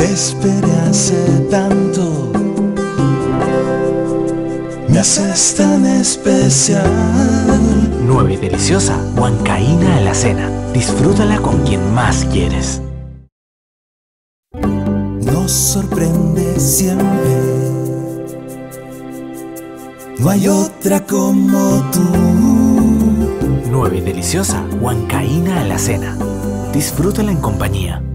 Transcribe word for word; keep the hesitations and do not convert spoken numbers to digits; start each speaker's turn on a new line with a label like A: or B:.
A: Te esperé hace tanto, me haces tan especial.
B: Nueva y deliciosa huancaína alacena. Disfrútala con quien más quieres.
A: Nos sorprende siempre, no hay otra como tú.
B: Nueva y deliciosa huancaína alacena. Disfrútala en compañía.